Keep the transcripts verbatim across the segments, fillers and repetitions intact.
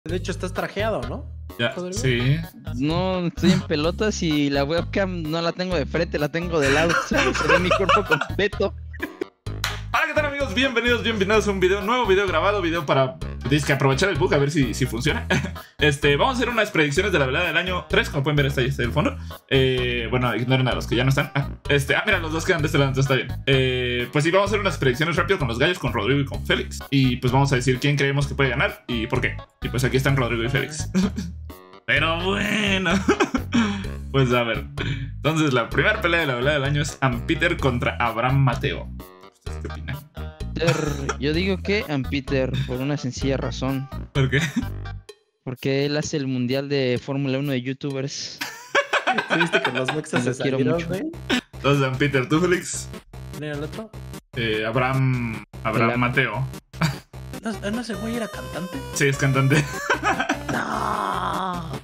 De hecho, estás trajeado, ¿no? Ya, sí. No, estoy en pelotas y la webcam no la tengo de frente, la tengo de lado. Se, se ve mi cuerpo completo. Hola, ¿qué tal, amigos? Bienvenidos, bienvenidos a un video nuevo, video grabado, video para que aprovechar el bug, a ver si, si funciona. Este, vamos a hacer unas predicciones de la velada del año tres, como pueden ver, está ahí, está el fondo. Eh, bueno, ignoren a los que ya no están. Ah, este, ah, mira, los dos quedan de este lado, entonces está bien. Eh, pues sí, vamos a hacer unas predicciones rápido con los gallos, con Rodrigo y con Félix. Y pues vamos a decir quién creemos que puede ganar y por qué. Y pues aquí están Rodrigo y Félix. Pero bueno. Pues a ver. Entonces, la primera pelea de la velada del año es Ampeter contra Abraham Mateo. ¿Ustedes qué opinan? Yo digo que Ampeter, por una sencilla razón. ¿Por qué? Porque él hace el mundial de Fórmula uno de youtubers. ¿Viste que los mexas se salieron, güey? Entonces, Ampeter, ¿tú, Félix? Mira el otro. Eh, Abraham... Abraham Mateo. ¿No, ¿No ese güey era cantante? Sí, es cantante. ¡No!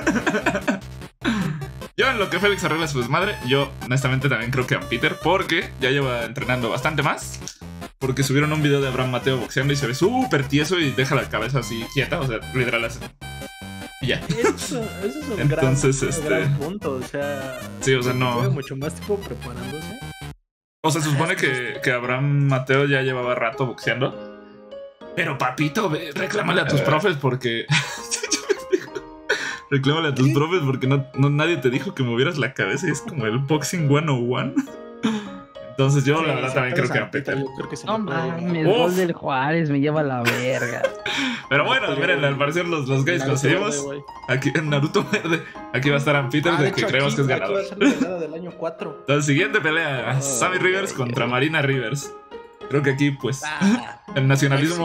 Yo, en lo que Félix arregla su desmadre, yo honestamente también creo que Ampeter, porque ya lleva entrenando bastante más. Porque subieron un video de Abraham Mateo boxeando y se ve súper tieso y deja la cabeza así quieta, o sea, literal así. Y ya. Eso, eso es un, Entonces, gran, este... un gran punto, o sea... Sí, o sea, no... Lleva mucho más tiempo preparándose. O sea, se supone que, que Abraham Mateo ya llevaba rato boxeando. Pero papito, ve, reclámale a tus profes porque... Reclámale a tus profes porque no, no, nadie te dijo que movieras la cabeza y es como el boxing ciento uno. Entonces yo, sí, la verdad, también creo que Ampeter. No mames, el gol del Juárez me lleva a la verga. Pero bueno, miren, al parecer los, los gays conseguimos. Aquí en Naruto Verde. Aquí va a estar Ampeter, ah, de, de que creemos que es ganador. Aquí va a ser la velada del año cuatro. Entonces, siguiente pelea: oh, Sammy Rivers okay. contra Marina Rivers. Creo que aquí, pues, ah, el nacionalismo.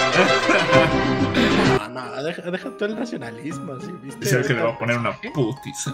No, no, deja, deja todo el nacionalismo, ¿sí? ¿Viste? Dice que le va a poner una putiza.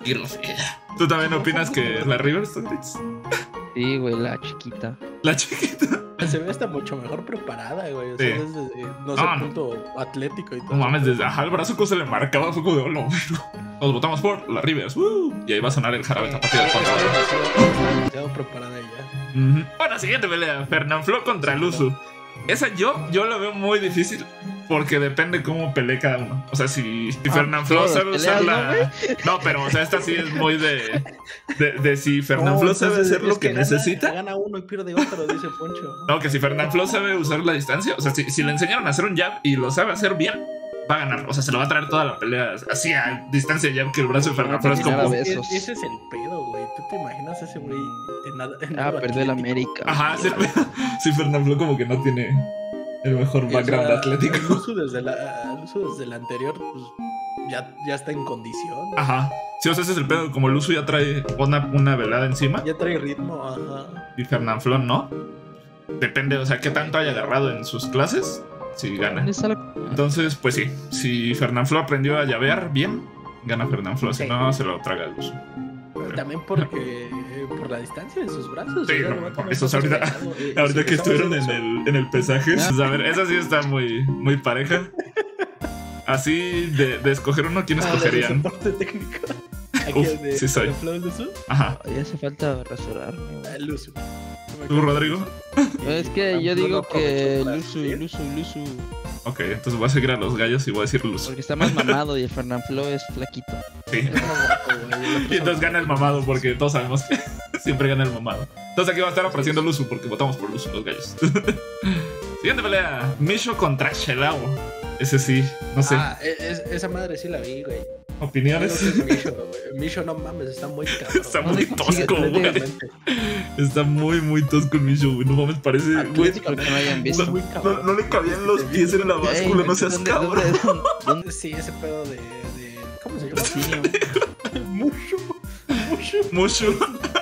¿Tú también opinas que la Rivers, Tonitz? Sí, güey, la chiquita. La chiquita. Se ve hasta mucho mejor preparada, güey. O sea, sí. desde, no sé, no, punto no. atlético y todo. No mames, desde ajá, el brazo que se le marcaba fue como de olo. Nos votamos por la Rivers. Uh, y ahí va a sonar el jarabe tapatío de fondo. Demasiado preparada ella. Uh-huh. Bueno, siguiente pelea: Fernanfloo contra Luzu. Esa yo, yo la veo muy difícil porque depende cómo pelee cada uno. O sea, si, si ah, Fernanfloo sabe usar la... No, pero o sea, esta sí es muy de... De, de si Fernanfloo no, sabe hacer lo que, que gana, necesita. Gana uno y pierde otro, dice Poncho. No, que si Fernanfloo sabe usar la distancia, o sea, si, si le enseñaron a hacer un jab y lo sabe hacer bien, va a ganar. O sea, se lo va a traer toda la pelea así a distancia jab, que el brazo de Fernanfloo es como... Ese es el pedo, güey. ¿Tú te imaginas a ese güey en nada? En ah, perdió el América. Ajá, sí, sí, Fernanfloo como que no tiene el mejor background o sea, atlético. El uso desde la, el uso desde el anterior, pues ya, ya está en condición. Ajá. Sí, o sea, ese es el pedo. Como el uso ya trae una, una velada encima. Ya trae ritmo, ajá. Y Fernanfloo no. Depende, o sea, qué tanto haya agarrado en sus clases. Si gana. Entonces, pues sí. Si Fernanfloo aprendió a llavear bien, gana Fernanfloo. Si no, se lo traga el uso. Pero también porque por la distancia de sus brazos. Sí, o sea, no, por eso ahorita, pesado, eh, ahorita que estuvieron en el, en el pesaje. Pues, a ver, esa sí está muy, muy pareja. Así de, de escoger uno, ¿quién escogerían? Ah, soporte técnico. Uf, de, sí soy. Ajá. Ya hace falta rasurarme. El uso. ¿Tú, Rodrigo? Es que yo digo que Luzu, Luzu, Luzu. Ok, entonces voy a seguir a los gallos y voy a decir Luzu. Porque está más mamado y el Fernanfloo es flaquito. Sí. Y entonces gana el mamado porque todos sabemos que siempre gana el mamado. Entonces aquí va a estar apareciendo Luzu porque votamos por Luzu los gallos. Siguiente pelea: Misho contra Shelao. Ese sí, no sé. Ah, es, esa madre sí la vi, güey. ¿Opiniones? No, Misho, Misho, no mames, está muy cabrón. Está muy tosco, güey. Está muy, muy tosco el Misho, güey. No mames, parece, güey. No, no, no le cabían los pies en la báscula, no seas cabrón. ¿Dónde sí ese pedo de, de ¿cómo se llama? Mushu. Mushu. Mushu.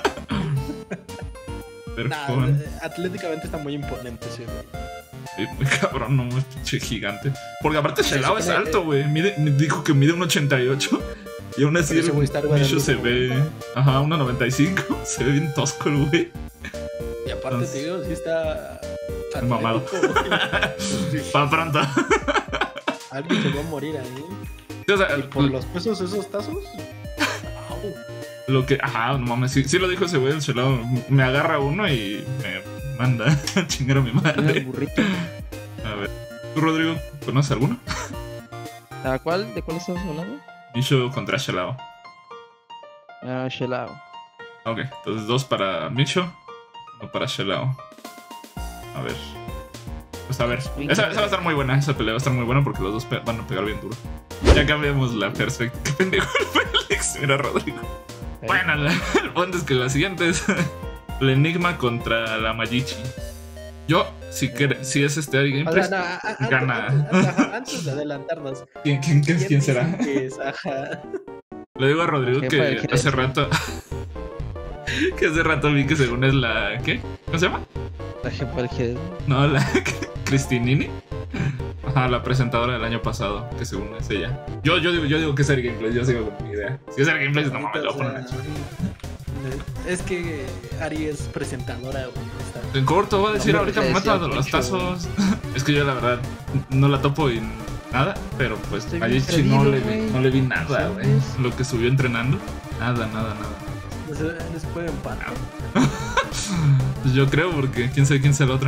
Nah, atléticamente está muy imponente ese güey. Sí, muy cabrón, no, es pinche gigante. Porque aparte Shelao es alto, güey. Dijo que mide uno ochenta y ocho. Y aún así el Misho se ve... Ajá, uno noventa y cinco. Se ve bien tosco el güey. Y aparte, entonces, te digo, sí está... mamado. Pa' pronto. Alguien se va a morir ahí. Sí, o sea, ¿y por los pesos esos tazos? Lo que... Ajá, no mames. Sí, sí lo dijo ese güey, el Shelao. Me agarra uno y me... manda a chingar a mi madre. A ver, ¿tú, Rodrigo, conoces alguno? ¿A cuál? ¿De cuál estamos hablando? Misho contra Shelao. Ah, Shelao. Ok, entonces dos para Misho, uno para Shelao. A ver. Pues a ver. Esa, esa va a estar muy buena. Esa pelea va a estar muy buena porque los dos van a pegar bien duro. Ya cambiamos la perspectiva. Qué pendejo el Félix. Mira, Rodrigo. Ahí. Bueno, la, el punto es que la siguiente es el Enigma contra la Majichi. Yo, si, quer, si es este alguien, O sea, no, a- a- gana. Antes, ajá, antes de adelantarnos. ¿Quién, quién, quién, quién será? dicen que es? Ajá. Le digo a Rodrigo Jefa que del hace ejército. rato. Que hace rato vi que según es la. ¿Qué? ¿Cómo se llama? La jefa del G. No, la Cristinini. Ajá, la presentadora del año pasado, que según es ella. Yo, yo, digo, yo digo que es el gameplay, yo sigo con mi idea. Si es el gameplay, no mames, lo voy a poner aquí. Es que Ari es presentadora, güey. Está- En corto, va a decir No, ahorita le me decía mata los mucho. tazos. Es que yo la verdad no la topo en nada, pero pues Estoy a bien Yichi no, perdido, le vi, güey. no le vi nada, güey. ¿Sabes? Lo que subió entrenando, nada, nada, nada. No sé, les puede empatar. Pues yo creo, porque quién sabe quién es el otro.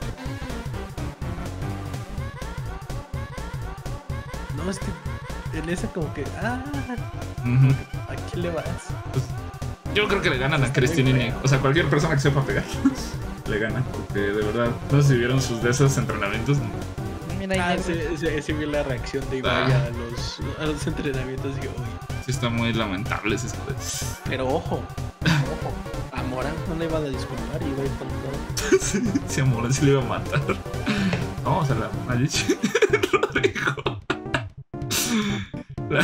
No, es que en ese como que, ah, Ujú. ¿a quién le vas? Yo creo que le ganan a Está muy Cristinini. feo. O sea, cualquier persona que sepa pegar le gana, porque de verdad, no sé si vieron sus de esos entrenamientos. Mira, ahí Ah, me- sí, sí, sí vi la reacción de Ibai Ah. a, los, a los entrenamientos y uy. Sí, está muy lamentable ese. Pero ojo, ojo, a Morán no le iban a disculpar y iba a ir con todo. Sí, sí, amor, sí le iba a matar. Vamos a la Majichi. Rodrigo. La,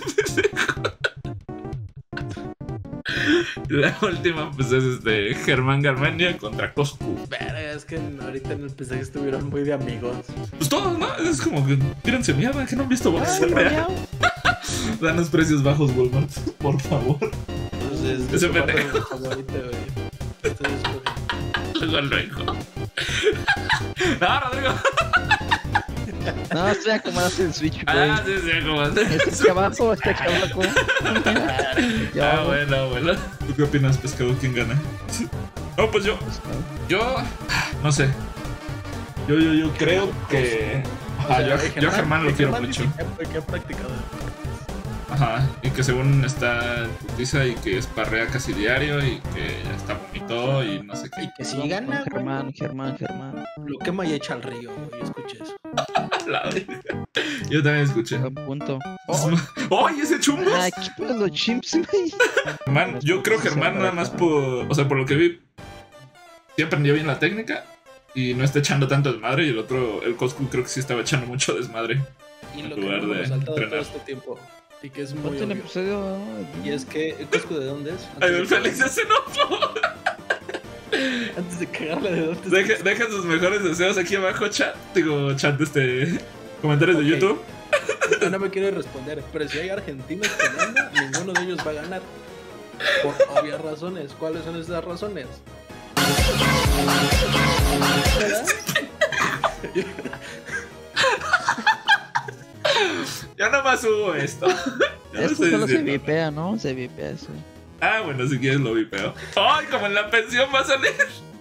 la última, pues es este Germán Garmendia contra Coscu. Verga, es que ahorita en el P S G estuvieron muy de amigos. Pues todos, ¿no? Es como que tírense mierda, que no han visto Ay, boxeo real. miau. Danos precios bajos, Walmart, por favor. Entonces, Ese es su pendejo. parte favorita, güey. Entonces, güey, Luego lo dijo. No, Rodrigo. No, estoy acomodando el Switch, güey. Ah, sí, sí, como Este aquí abajo, este aquí abajo. Ya, Ah, güey. bueno, bueno. ¿Tú qué opinas, pescado? ¿Quién gana? No, pues yo. Yo. No sé. Yo, yo, yo creo que. o Ajá, sea, yo, yo a Germán lo quiero Germán mucho. dice que- que ha practicado. Ajá. Y que según está putiza y que esparrea casi diario y que ya está vomitó y no sé qué. Y que si Vamos gana, con güey, Germán, Germán, Germán. lo quema y echa al río, güey. Escucha eso. La verga. Yo también escuché. Buen punto. Oh, ¡Ay, ese chumbo! ay, aquí ponen los chimps, güey. Germán, yo creo que Germán nada más por. O sea, por lo que vi. Sí aprendió bien la técnica. Y no está echando tanto desmadre. Y el otro, el Coscu, creo que sí estaba echando mucho desmadre. Y En lo que lugar no hemos de resaltado todo entrenar. este tiempo. Y que es muy Ponte el obvio. episodio. ¿no? Y es que, ¿el Coscu de dónde es? Ay, Antes el de- Félix ya se enojó. Antes de cagarle de dónde es. Deja, deja sus mejores deseos aquí abajo, chat. Digo, chat, este. Comentarios Ok. de YouTube. No, no me quiere responder, pero si hay argentinos peleando, ninguno de ellos va a ganar. Por obvias razones. ¿Cuáles son esas razones? ¿Verdad? Yo nomás subo esto. Ya lo Esto estoy solo se diciendo. vipea, ¿no? Se vipea eso. Ah, bueno, si quieres lo vipeo. ¡Ay, como en la pensión va a salir!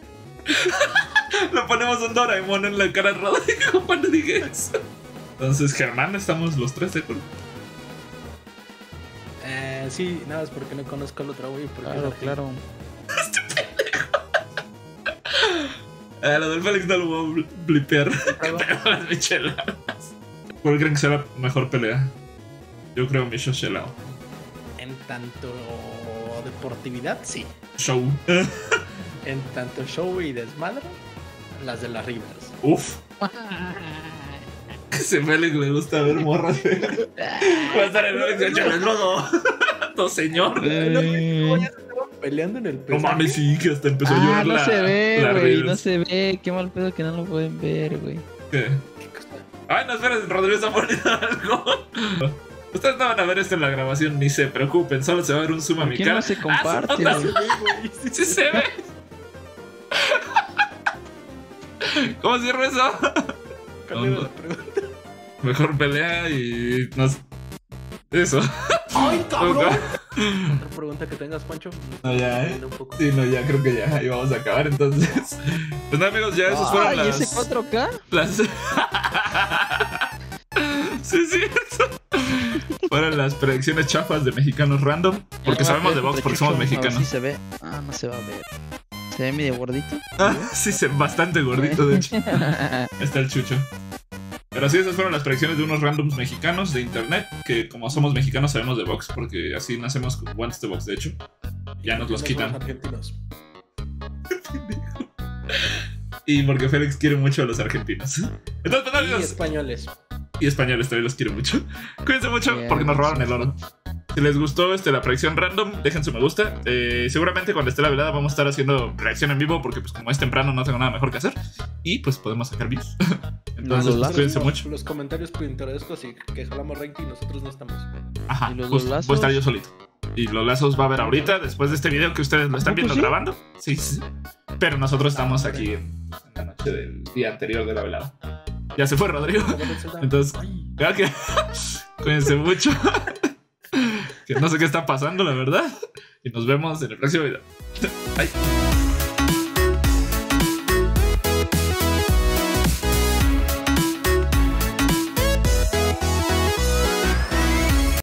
Lo ponemos un Doraemon en la cara a Rodrigo cuando dije eso. Entonces, Germán, estamos los tres de acuerdo. Eh, sí, nada, es porque no conozco al otro güey. porque Claro, es claro. Ah, lo del Félix no lo voy a bl- blipear. argentino. Pero las micheladas. ¿Cuál creen que sea la mejor pelea? Yo creo Micho Shelao. En tanto deportividad, sí. Show. En tanto show y desmadre, las de las Rivers. Uf. Ese Félix le gusta ver morras. Va a estar el Félix echando el lodo. No, señor. Eh, Peleando en el No P S G. mames, sí, que hasta empezó a Ah, llorar no la. se ve, la güey. Rivers. No se ve. Qué mal pedo que no lo pueden ver, güey. ¿Qué? ¿Qué cosa? Ay, no, espera, Rodrigo está poniendo algo. Ustedes no van a ver esto en la grabación, ni se preocupen, solo se va a ver un zoom a ¿Por mi qué cara. no se comparte, Ah, sí, no, güey? Sí, güey, sí, sí se ve. ¿Cómo cierro eso? ¿Cuál era la pregunta? Mejor pelea y nos... Eso. ¡Ay, cabrón! ¿Otra pregunta que tengas, Pancho? No, ya, ¿eh? Un poco. Sí, no, ya creo que ya, ahí vamos a acabar entonces. Pues nada, amigos, ya esos fueron Ay, las... ese cuatro K. las... Sí, es cierto. fueron las predicciones chafas de mexicanos random. Porque Ah, sabemos pero de Vox, contra porque somos Chucho, a ver mexicanos. si se ve. Ah, no se va a ver. Se ve medio gordito. Ah, sí, se- bastante gordito, de hecho. Está el Chucho. Pero sí, esas fueron las predicciones de unos randoms mexicanos de internet. Que como somos mexicanos sabemos de Vox. Porque así nacemos con guantes de Vox, de hecho. Ya nos los No quitan. somos argentinos. Y porque Félix quiere mucho a los argentinos. Entonces, pues, Y amigos, españoles. y españoles también los quiero mucho. Cuídense mucho Bien, porque nos robaron sí, el oro. Si les gustó este, la predicción random, dejen su me gusta. Eh, seguramente cuando esté la velada vamos a estar haciendo reacción en vivo porque pues como es temprano no tengo nada mejor que hacer. Y pues podemos sacar views. Entonces, los pues, cuídense Los- mucho. Los comentarios pintorescos y que jalamos ranking y nosotros no estamos. Ajá, ¿Y los pues, dos lazos? voy a estar yo solito. Y los lazos va a haber ahorita, después de este video que ustedes lo están ¿A poco viendo sí? grabando. Sí, sí. Pero nosotros estamos aquí en, en la noche del día anterior de la velada. Ya se fue Rodrigo. Entonces, creo que cuídense mucho. Que no sé qué está pasando, la verdad. Y nos vemos en el próximo video. Bye.